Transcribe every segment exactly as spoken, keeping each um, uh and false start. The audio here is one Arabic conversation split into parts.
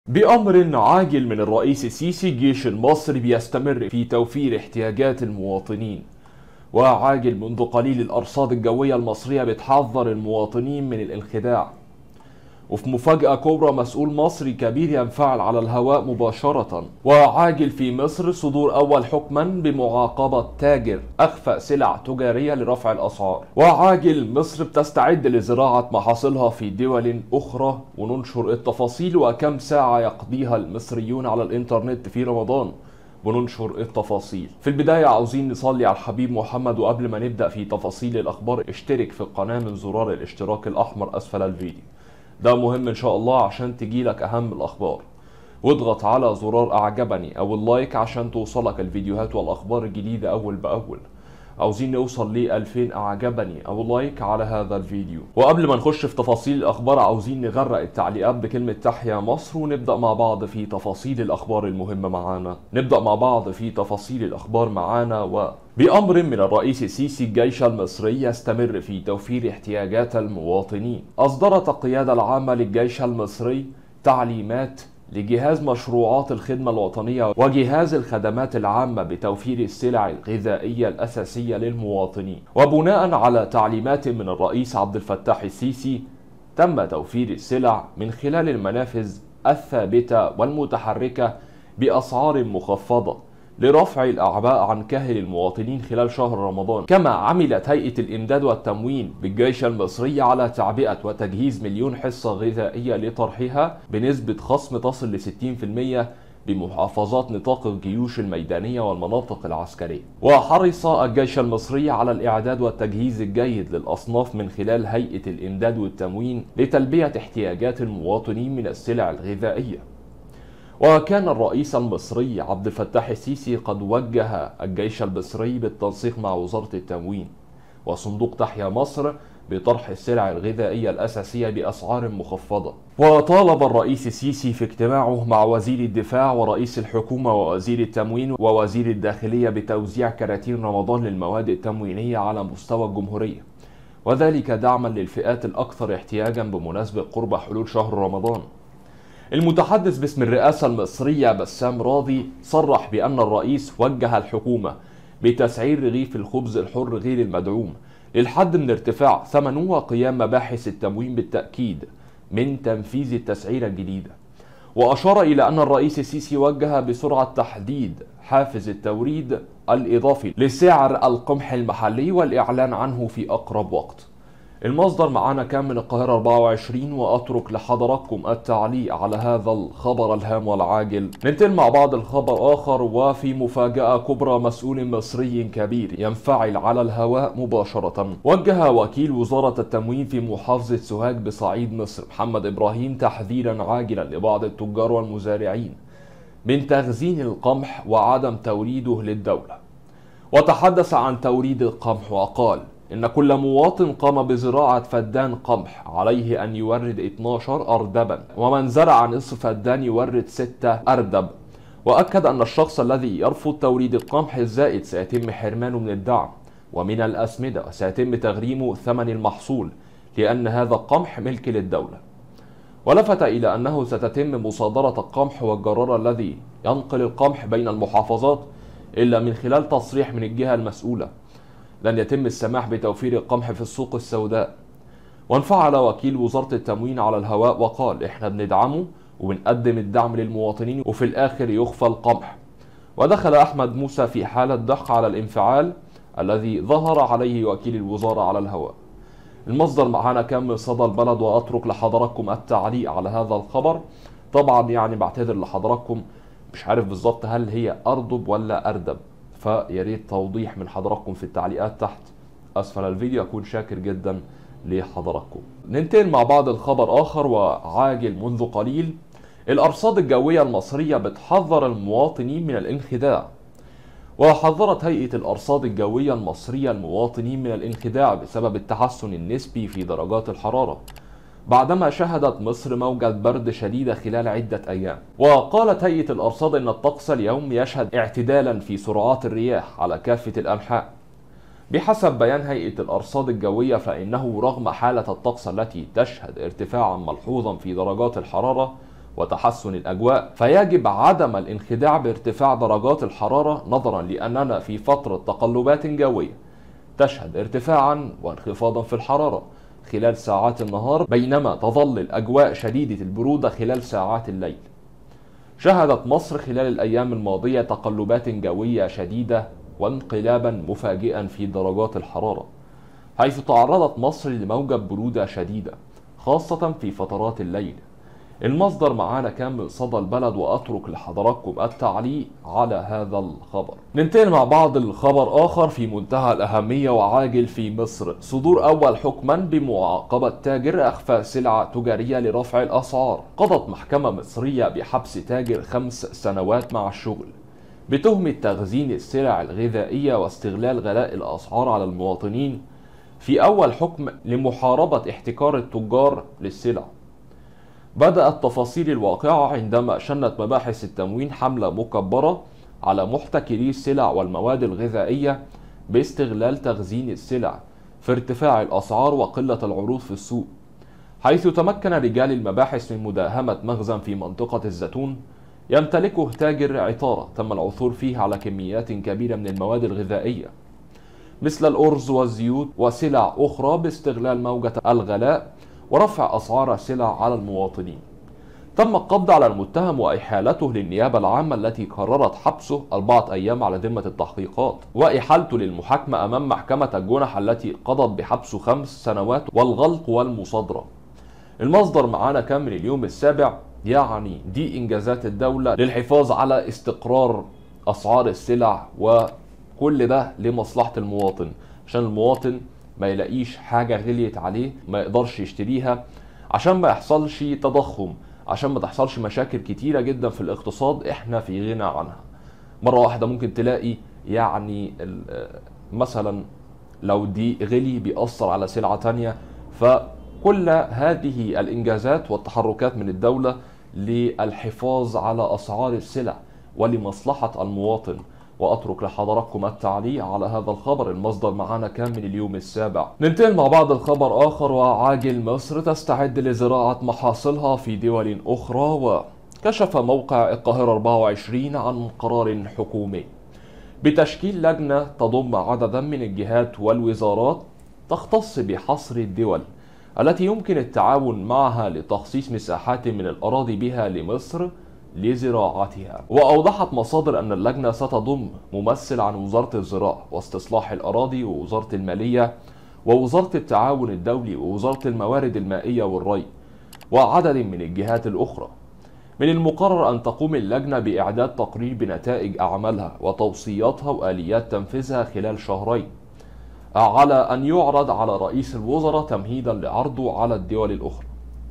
بأمر عاجل من الرئيس السيسي، الجيش المصري بيستمر في توفير احتياجات المواطنين. وعاجل منذ قليل الأرصاد الجوية المصرية بتحذر المواطنين من الانخداع. وفي مفاجأة كبرى، مسؤول مصري كبير ينفعل على الهواء مباشرة. وعاجل في مصر صدور أول حكما بمعاقبة تاجر أخفى سلع تجارية لرفع الأسعار. وعاجل مصر بتستعد لزراعة محاصيلها في دول أخرى، وننشر التفاصيل وكم ساعة يقضيها المصريون على الإنترنت في رمضان، وننشر التفاصيل. في البداية عاوزين نصلي على الحبيب محمد، وقبل ما نبدأ في تفاصيل الأخبار اشترك في القناة من زرار الاشتراك الأحمر أسفل الفيديو، ده مهم ان شاء الله عشان تجيلك اهم الاخبار. واضغط على زرار اعجبني او اللايك عشان توصلك الفيديوهات والاخبار الجديدة اول باول. عاوزين نوصل ل ألفين اعجبني او لايك على هذا الفيديو. وقبل ما نخش في تفاصيل الاخبار، عاوزين نغرق التعليقات بكلمة تحيا مصر، ونبدأ مع بعض في تفاصيل الاخبار المهمة معانا. نبدأ مع بعض في تفاصيل الاخبار معانا. و بأمر من الرئيس السيسي، الجيش المصري يستمر في توفير احتياجات المواطنين. أصدرت القيادة العامة للجيش المصري تعليمات لجهاز مشروعات الخدمة الوطنية وجهاز الخدمات العامة بتوفير السلع الغذائية الأساسية للمواطنين. وبناء على تعليمات من الرئيس عبد الفتاح السيسي، تم توفير السلع من خلال المنافذ الثابتة والمتحركة بأسعار مخفضة لرفع الأعباء عن كاهل المواطنين خلال شهر رمضان. كما عملت هيئة الإمداد والتموين بالجيش المصري على تعبئة وتجهيز مليون حصة غذائية لطرحها بنسبة خصم تصل ل ستين بالمئة بمحافظات نطاق الجيوش الميدانية والمناطق العسكرية. وحرص الجيش المصري على الإعداد والتجهيز الجيد للأصناف من خلال هيئة الإمداد والتموين لتلبية احتياجات المواطنين من السلع الغذائية. وكان الرئيس المصري عبد الفتاح السيسي قد وجه الجيش المصري بالتنسيق مع وزارة التموين وصندوق تحيا مصر بطرح السلع الغذائية الأساسية بأسعار مخفضة. وطالب الرئيس السيسي في اجتماعه مع وزير الدفاع ورئيس الحكومة ووزير التموين ووزير الداخلية بتوزيع كراتين رمضان للمواد التموينية على مستوى الجمهورية، وذلك دعما للفئات الأكثر احتياجا بمناسبة قرب حلول شهر رمضان. المتحدث باسم الرئاسة المصرية بسام راضي صرح بأن الرئيس وجه الحكومة بتسعير رغيف الخبز الحر غير المدعوم للحد من ارتفاع ثمنه، وقيام مباحث التموين بالتأكيد من تنفيذ التسعيرة الجديدة. وأشار إلى أن الرئيس السيسي وجه بسرعة تحديد حافز التوريد الإضافي لسعر القمح المحلي والإعلان عنه في أقرب وقت. المصدر معانا كان من القاهرة أربعة وعشرين، وأترك لحضراتكم التعليق على هذا الخبر الهام والعاجل. ننتقل مع بعض الخبر آخر. وفي مفاجأة كبرى، مسؤول مصري كبير ينفعل على الهواء مباشرة. وجه وكيل وزارة التموين في محافظة سوهاج بصعيد مصر محمد إبراهيم تحذيرا عاجلا لبعض التجار والمزارعين من تخزين القمح وعدم توريده للدولة. وتحدث عن توريد القمح وقال إن كل مواطن قام بزراعة فدان قمح عليه أن يورد اثنا عشر أردبا، ومن زرع نصف فدان يورد ستة أردب. وأكد أن الشخص الذي يرفض توريد القمح الزائد سيتم حرمانه من الدعم ومن الأسمدة، وسيتم تغريمه ثمن المحصول لأن هذا القمح ملك للدولة. ولفت إلى أنه ستتم مصادرة القمح والجرار الذي ينقل القمح بين المحافظات إلا من خلال تصريح من الجهة المسؤولة. لن يتم السماح بتوفير القمح في السوق السوداء. وانفعل وكيل وزارة التموين على الهواء وقال احنا بندعمه وبنقدم الدعم للمواطنين وفي الآخر يخفى القمح. ودخل أحمد موسى في حالة ضغط على الانفعال الذي ظهر عليه وكيل الوزارة على الهواء. المصدر معانا كان من صدى البلد، وأترك لحضراتكم التعليق على هذا الخبر. طبعا يعني بعتذر لحضراتكم، مش عارف بالظبط هل هي أردب ولا أردب، فياريت توضيح من حضراتكم في التعليقات تحت أسفل الفيديو، أكون شاكر جدا لحضراتكم. ننتقل مع بعض الخبر آخر وعاجل منذ قليل. الأرصاد الجوية المصرية بتحذر المواطنين من الانخداع. وحذرت هيئة الأرصاد الجوية المصرية المواطنين من الانخداع بسبب التحسن النسبي في درجات الحرارة بعدما شهدت مصر موجة برد شديدة خلال عدة أيام. وقالت هيئة الأرصاد إن الطقس اليوم يشهد اعتدالا في سرعات الرياح على كافة الأنحاء. بحسب بيان هيئة الأرصاد الجوية، فإنه رغم حالة الطقس التي تشهد ارتفاعا ملحوظا في درجات الحرارة وتحسن الأجواء، فيجب عدم الانخداع بارتفاع درجات الحرارة نظرا لأننا في فترة تقلبات جوية تشهد ارتفاعا وانخفاضا في الحرارة خلال ساعات النهار، بينما تظل الأجواء شديدة البرودة خلال ساعات الليل. شهدت مصر خلال الأيام الماضية تقلبات جوية شديدة وانقلابا مفاجئا في درجات الحرارة، حيث تعرضت مصر لموجة برودة شديدة خاصة في فترات الليل. المصدر معانا كان من صدى البلد، وأترك لحضراتكم التعليق على هذا الخبر. ننتقل مع بعض الخبر آخر في منتهى الأهمية وعاجل في مصر. صدور أول حكما بمعاقبة تاجر أخفى سلعة تجارية لرفع الأسعار. قضت محكمة مصرية بحبس تاجر خمس سنوات مع الشغل بتهمة تخزين السلع الغذائية واستغلال غلاء الأسعار على المواطنين، في أول حكم لمحاربة احتكار التجار للسلع. بدأت تفاصيل الواقعة عندما شنت مباحث التموين حملة مكبرة على محتكري السلع والمواد الغذائية باستغلال تخزين السلع في ارتفاع الأسعار وقلة العروض في السوق، حيث تمكن رجال المباحث من مداهمة مخزن في منطقة الزيتون يمتلكه تاجر عطارة تم العثور فيه على كميات كبيرة من المواد الغذائية مثل الأرز والزيوت وسلع أخرى باستغلال موجة الغلاء ورفع أسعار السلع على المواطنين. تم القبض على المتهم وإحالته للنيابة العامة التي قررت حبسه أربعة أيام على ذمة التحقيقات، وإحالته للمحاكمة أمام محكمة الجنح التي قضت بحبسه خمس سنوات والغلق والمصادرة. المصدر معانا كان من اليوم السابع، يعني دي إنجازات الدولة للحفاظ على استقرار أسعار السلع، وكل ده لمصلحة المواطن، عشان المواطن ما يلاقيش حاجة غليت عليه ما يقدرش يشتريها، عشان ما يحصلش تضخم، عشان ما تحصلش مشاكل كتيرة جدا في الاقتصاد احنا في غنى عنها. مرة واحدة ممكن تلاقي يعني مثلا لو دي غلي بيأثر على سلعة تانية. فكل هذه الإنجازات والتحركات من الدولة للحفاظ على أسعار السلع ولمصلحة المواطن. وأترك لحضراتكم التعليق على هذا الخبر. المصدر معنا كان من اليوم السابع. ننتقل مع بعض الخبر آخر وعاجل. مصر تستعد لزراعة محاصيلها في دول أخرى. وكشف موقع القاهرة أربعة وعشرين عن قرار حكومي بتشكيل لجنة تضم عددا من الجهات والوزارات تختص بحصر الدول التي يمكن التعاون معها لتخصيص مساحات من الأراضي بها لمصر لزراعتها. وأوضحت مصادر أن اللجنة ستضم ممثل عن وزارة الزراعة واستصلاح الأراضي ووزارة المالية ووزارة التعاون الدولي ووزارة الموارد المائية والري وعدد من الجهات الأخرى. من المقرر أن تقوم اللجنة بإعداد تقرير بنتائج أعمالها وتوصياتها وآليات تنفيذها خلال شهرين، على أن يعرض على رئيس الوزراء تمهيدا لعرضه على الدول الأخرى.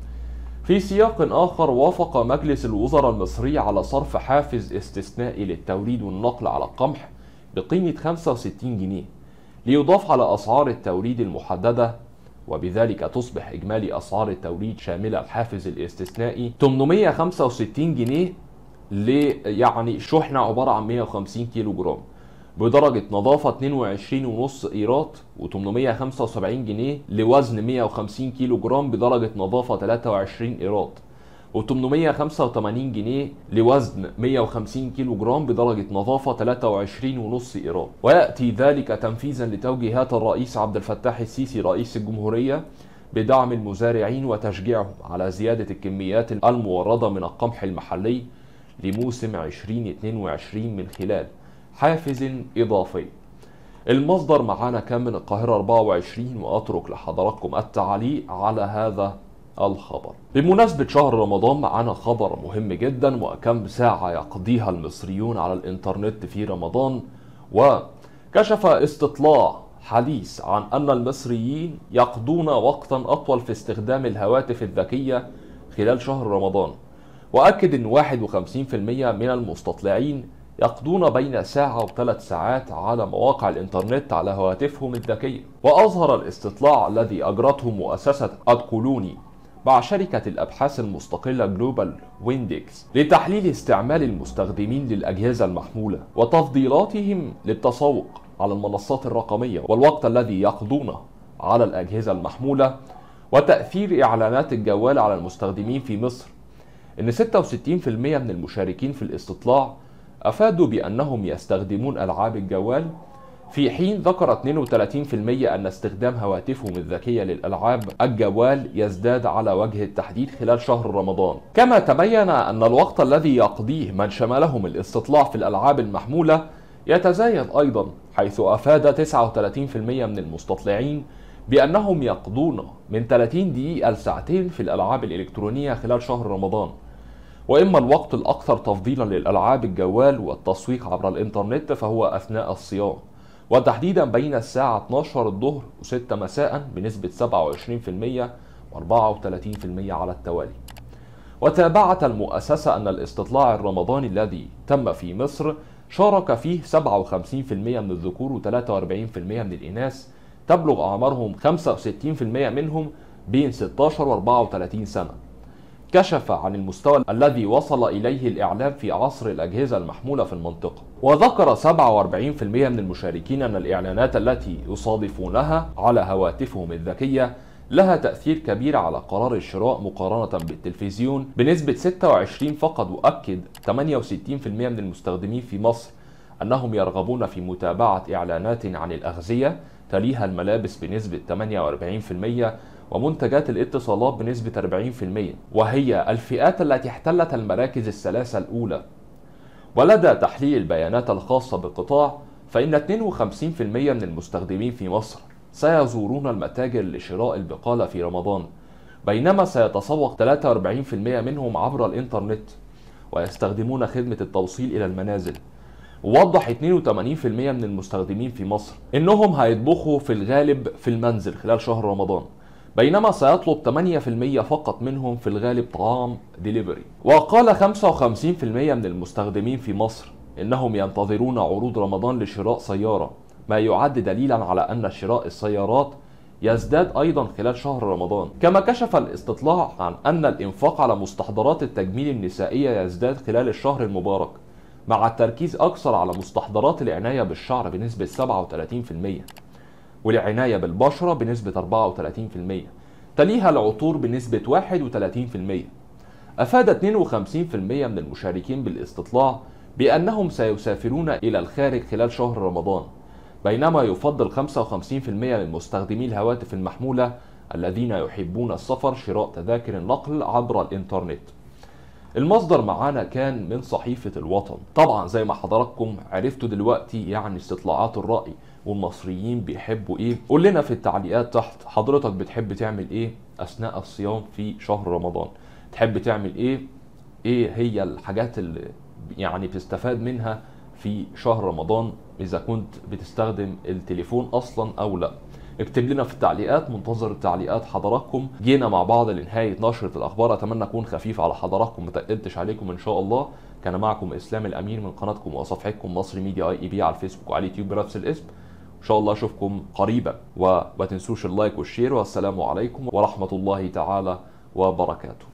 في سياق آخر، وافق مجلس الوزراء المصري على صرف حافز استثنائي للتوريد والنقل على القمح بقيمة خمسة وستين جنيه ليضاف على أسعار التوريد المحددة، وبذلك تصبح إجمالي أسعار التوريد شاملة الحافز الاستثنائي ثمانمائة وخمسة وستين جنيه ل يعني شحنة عبارة عن مائة وخمسين كيلو جرام بدرجة نظافة اتنين وعشرين ونص قيراط، وثمانمائة وخمسة وسبعين جنيه لوزن مائة وخمسين كيلو جرام بدرجة نظافة ثلاثة وعشرين قيراط، وثمانمائة وخمسة وثمانين جنيه لوزن مائة وخمسين كيلو جرام بدرجة نظافة ثلاثة وعشرين ونص قيراط. ويأتي ذلك تنفيذا لتوجيهات الرئيس عبد الفتاح السيسي رئيس الجمهورية بدعم المزارعين وتشجيعهم على زيادة الكميات الموردة من القمح المحلي لموسم عشرين اثنين وعشرين من خلال حافز إضافي. المصدر معانا كان من القاهرة أربعة وعشرين، وأترك لحضراتكم التعليق على هذا الخبر. بمناسبة شهر رمضان معانا خبر مهم جدا، وكم ساعة يقضيها المصريون على الإنترنت في رمضان. وكشف استطلاع حديث عن أن المصريين يقضون وقتا أطول في استخدام الهواتف الذكية خلال شهر رمضان، وأكد أن واحد وخمسين بالمئة من المستطلعين يقضون بين ساعة وثلاث ساعات على مواقع الإنترنت على هواتفهم الذكية. وأظهر الاستطلاع الذي أجرته مؤسسة أدكولوني مع شركة الأبحاث المستقلة جلوبال ويندكس لتحليل استعمال المستخدمين للأجهزة المحمولة وتفضيلاتهم للتسوق على المنصات الرقمية والوقت الذي يقضونه على الأجهزة المحمولة وتأثير إعلانات الجوال على المستخدمين في مصر، إن ستة وستين بالمئة من المشاركين في الاستطلاع أفادوا بأنهم يستخدمون ألعاب الجوال، في حين ذكر اثنين وثلاثين بالمئة أن استخدام هواتفهم الذكية للألعاب الجوال يزداد على وجه التحديد خلال شهر رمضان. كما تبين أن الوقت الذي يقضيه من شملهم الاستطلاع في الألعاب المحمولة يتزايد أيضا، حيث أفاد تسعة وثلاثين بالمئة من المستطلعين بأنهم يقضون من ثلاثين دقيقة لساعتين في الألعاب الإلكترونية خلال شهر رمضان. وإما الوقت الأكثر تفضيلا للألعاب الجوال والتسويق عبر الإنترنت فهو أثناء الصيام، وتحديدا بين الساعة اثنتا عشرة الظهر وستة مساء بنسبة سبعة وعشرين بالمئة وأربعة وثلاثين بالمئة على التوالي. وتابعت المؤسسة أن الاستطلاع الرمضاني الذي تم في مصر شارك فيه سبعة وخمسين بالمئة من الذكور و ثلاثة وأربعين بالمئة من الإناث، تبلغ أعمارهم خمسة وستين بالمئة منهم بين ستة عشر و أربعة وثلاثين سنة. كشف عن المستوى الذي وصل إليه الإعلام في عصر الأجهزة المحمولة في المنطقة. وذكر سبعة وأربعين بالمئة من المشاركين أن الإعلانات التي يصادفونها على هواتفهم الذكية لها تأثير كبير على قرار الشراء مقارنة بالتلفزيون بنسبة ستة وعشرين فقط. وأكد ثمانية وستين بالمئة من المستخدمين في مصر أنهم يرغبون في متابعة إعلانات عن الأغذية، تليها الملابس بنسبة ثمانية وأربعين بالمئة، ومنتجات الاتصالات بنسبة أربعين بالمئة، وهي الفئات التي احتلت المراكز الثلاثة الأولى. ولدى تحليل البيانات الخاصة بالقطاع فإن اثنين وخمسين بالمئة من المستخدمين في مصر سيزورون المتاجر لشراء البقالة في رمضان، بينما سيتسوق ثلاثة وأربعين بالمئة منهم عبر الإنترنت ويستخدمون خدمة التوصيل إلى المنازل. ووضح اثنين وثمانين بالمئة من المستخدمين في مصر إنهم هيطبخوا في الغالب في المنزل خلال شهر رمضان، بينما سيطلب ثمانية بالمئة فقط منهم في الغالب طعام ديليفري. وقال خمسة وخمسين بالمئة من المستخدمين في مصر إنهم ينتظرون عروض رمضان لشراء سيارة، ما يعد دليلا على أن شراء السيارات يزداد أيضا خلال شهر رمضان. كما كشف الاستطلاع عن أن الإنفاق على مستحضرات التجميل النسائية يزداد خلال الشهر المبارك، مع التركيز أكثر على مستحضرات العناية بالشعر بنسبة سبعة وثلاثين بالمئة، والعناية بالبشرة بنسبة أربعة وثلاثين بالمئة، تليها العطور بنسبة واحد وثلاثين بالمئة. أفاد اثنين وخمسين بالمئة من المشاركين بالاستطلاع بأنهم سيسافرون إلى الخارج خلال شهر رمضان، بينما يفضل خمسة وخمسين بالمئة من مستخدمي الهواتف المحمولة الذين يحبون السفر شراء تذاكر النقل عبر الإنترنت. المصدر معانا كان من صحيفة الوطن. طبعا زي ما حضراتكم عرفتوا دلوقتي يعني استطلاعات الرأي والمصريين بيحبوا ايه. قول لنا في التعليقات تحت حضرتك بتحب تعمل ايه اثناء الصيام في شهر رمضان، تحب تعمل ايه، ايه هي الحاجات اللي يعني بتستفاد منها في شهر رمضان اذا كنت بتستخدم التليفون اصلا او لا. اكتب لنا في التعليقات، منتظر التعليقات حضراتكم. جينا مع بعض لنهاية نشرة الأخبار، أتمنى أكون خفيف على حضراتكم متقلتش عليكم إن شاء الله. كان معكم إسلام الأمين من قناتكم وصفحتكم مصري ميديا اي اي بي على الفيسبوك وعلى اليوتيوب بنفس الاسم. إن شاء الله أشوفكم قريبا، وما تنسوش اللايك والشير، والسلام عليكم ورحمة الله تعالى وبركاته.